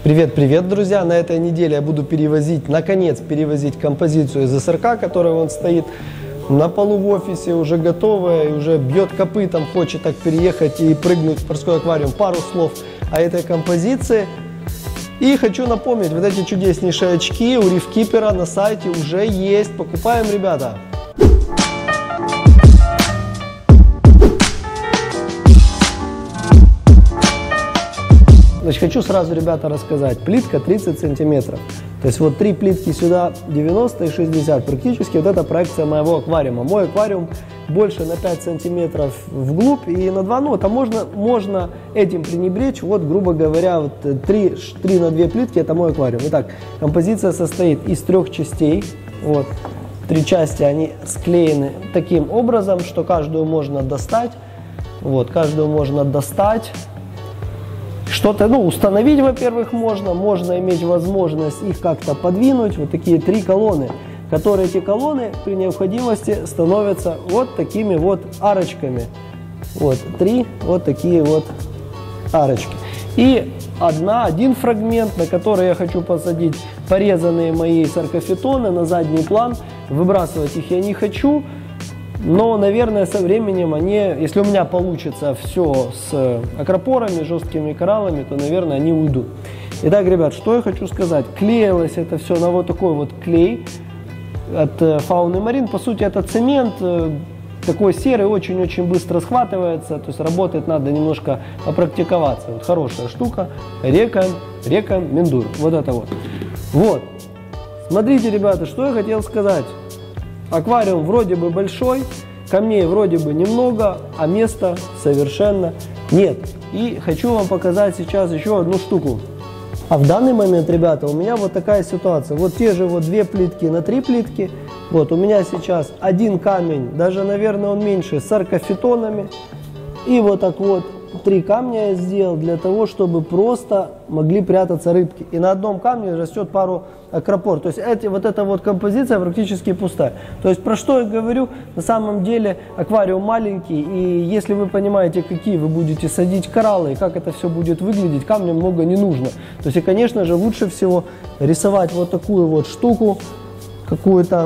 Привет, друзья! На этой неделе я буду наконец перевозить композицию из СРК, которая вон стоит на полу в офисе, уже готовая, и уже бьет копытом, хочет так переехать и прыгнуть в морской аквариум. Пару слов о этой композиции. И хочу напомнить, вот эти чудеснейшие очки у Reefkeeper на сайте уже есть. Покупаем, ребята! Значит, хочу сразу, ребята, рассказать. Плитка 30 сантиметров. То есть вот три плитки сюда 90 и 60. Практически вот это проекция моего аквариума. Мой аквариум больше на 5 сантиметров вглубь и на 2. Ну, это можно этим пренебречь. Вот, грубо говоря, вот 3 на 2 плитки это мой аквариум. Итак, композиция состоит из 3 частей. Вот. 3 части, они склеены таким образом, что каждую можно достать. Вот, каждую можно достать. Что-то, установить, во-первых, можно иметь возможность их как-то подвинуть. Вот такие 3 колонны, которые эти колонны при необходимости становятся вот такими вот арочками. Вот 3 вот такие вот арочки. И один фрагмент, на который я хочу посадить порезанные мои саркофитоны на задний план. Выбрасывать их я не хочу. Но, наверное, со временем если у меня получится все с акропорами, жесткими кораллами, то, наверное, они уйдут. Итак, ребят, что я хочу сказать. Клеилось это все на вот такой вот клей от Fauna Marine. По сути, это цемент, такой серый, очень-очень быстро схватывается. То есть работать надо немножко попрактиковаться. Вот хорошая штука. Рекомендую. Вот это вот. Вот. Смотрите, ребята, что я хотел сказать. Аквариум вроде бы большой, камней вроде бы немного, а места совершенно нет. И хочу вам показать сейчас еще одну штуку. А в данный момент, ребята, у меня вот такая ситуация. Вот те же вот 2 плитки на 3 плитки. Вот у меня сейчас один камень, даже, наверное, он меньше, с саркофитонами. И вот так вот 3 камня я сделал для того, чтобы просто могли прятаться рыбки. И на одном камне растет пару акропор. То есть вот эта вот композиция практически пустая. То есть про что я говорю? На самом деле аквариум маленький, и если вы понимаете, какие вы будете садить кораллы и как это все будет выглядеть, камня много не нужно. То есть и, конечно же, лучше всего рисовать вот такую вот штуку, какую-то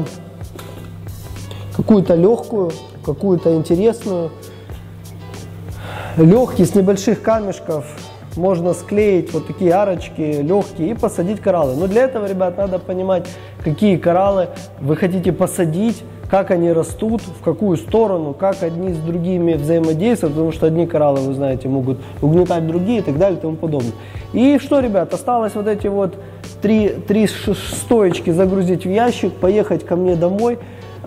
легкую, какую-то интересную. Легкий, с небольших камешков можно склеить вот такие арочки легкие и посадить кораллы. Но для этого, ребят, надо понимать, какие кораллы вы хотите посадить, как они растут, в какую сторону, как одни с другими взаимодействуют, потому что одни кораллы, вы знаете, могут угнетать другие и так далее и тому подобное. И что, ребят, осталось вот эти вот 3 стоечки загрузить в ящик, поехать ко мне домой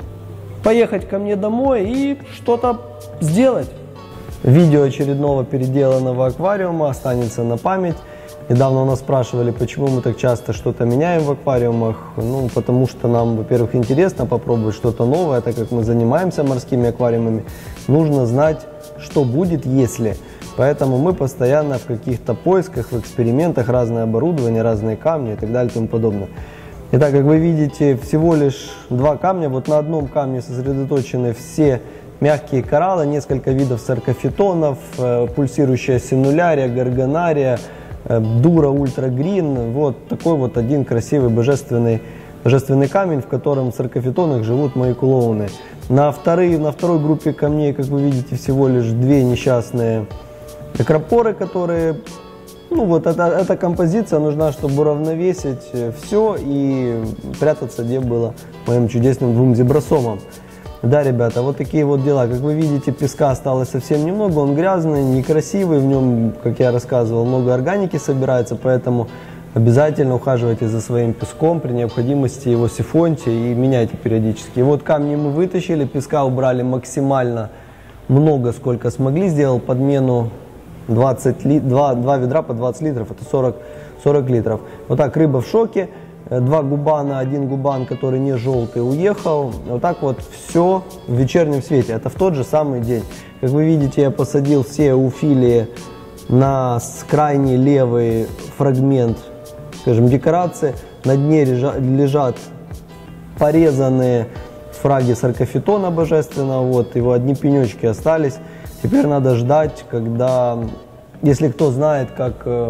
и что-то сделать. Видео очередного переделанного аквариума останется на память. Недавно у нас спрашивали, почему мы так часто что-то меняем в аквариумах. Ну, потому что нам, во-первых, интересно попробовать что-то новое, так как мы занимаемся морскими аквариумами. Нужно знать, что будет, если. Поэтому мы постоянно в каких-то поисках, в экспериментах, разное оборудование, разные камни и так далее и тому подобное. Итак, как вы видите, всего лишь 2 камня. Вот на одном камне сосредоточены все мягкие кораллы, несколько видов саркофитонов, пульсирующая синулярия, горгонария, дура ультрагрин. Вот такой вот один красивый божественный камень, в котором в саркофитонах живут мои клоуны. На второй группе камней, как вы видите, всего лишь 2 несчастные акропоры, которые... вот эта композиция нужна, чтобы уравновесить все и прятаться, где было моим чудесным 2 зебросомам. Да, ребята, вот такие вот дела. Как вы видите, песка осталось совсем немного, он грязный, некрасивый, в нем, как я рассказывал, много органики собирается, поэтому обязательно ухаживайте за своим песком, при необходимости его сифоньте и меняйте периодически. И вот камни мы вытащили, песка убрали максимально много, сколько смогли, сделал подмену 2 ведра по 20 литров, это 40 литров. Вот так рыба в шоке. 2 губана, 1 губан, который не желтый, уехал. Вот так вот все в вечернем свете. Это в тот же самый день. Как вы видите, я посадил все уфилии на крайний левый фрагмент, скажем, декорации. На дне лежат порезанные фраги саркофитона божественного. Вот его одни пенечки остались. Теперь надо ждать, когда, если кто знает, как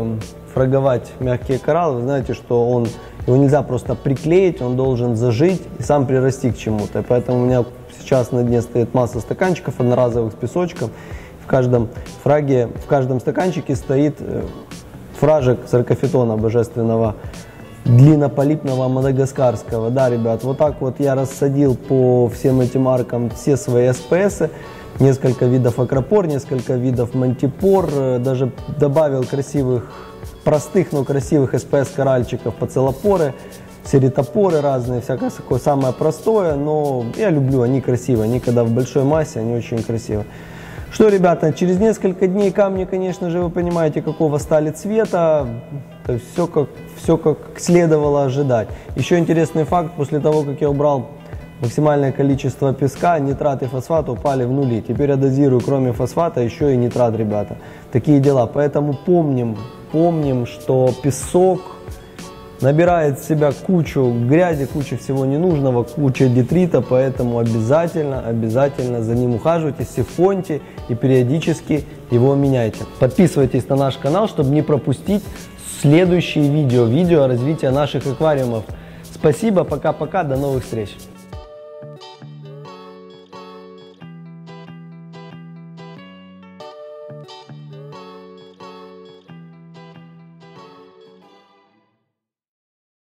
фраговать мягкие кораллы, вы знаете, что его нельзя просто приклеить, он должен зажить и сам прирасти к чему-то. Поэтому у меня сейчас на дне стоит масса стаканчиков одноразовых с песочком. В каждом фраге, в каждом стаканчике стоит фражек саркофитона божественного, длиннополипного мадагаскарского. Да, ребят, вот так вот я рассадил по всем этим аркам все свои СПСы. Несколько видов акропор, несколько видов мантипор, даже добавил красивых, простых, но красивых СПС-коральчиков, пацелопоры, серитопоры разные, всякое такое самое простое, но я люблю, они красивые, они когда в большой массе, они очень красивые. Что, ребята, через несколько дней камни, конечно же, вы понимаете, какого стали цвета, то есть все как следовало ожидать. Еще интересный факт, после того, как я убрал максимальное количество песка, нитрат и фосфат упали в нули. Теперь я дозирую, кроме фосфата, еще и нитрат, ребята. Такие дела. Поэтому помним, что песок набирает в себя кучу грязи, кучу всего ненужного, кучу детрита, поэтому обязательно за ним ухаживайте, сифоньте и периодически его меняйте. Подписывайтесь на наш канал, чтобы не пропустить следующие видео о развитии наших аквариумов. Спасибо, пока-пока, до новых встреч!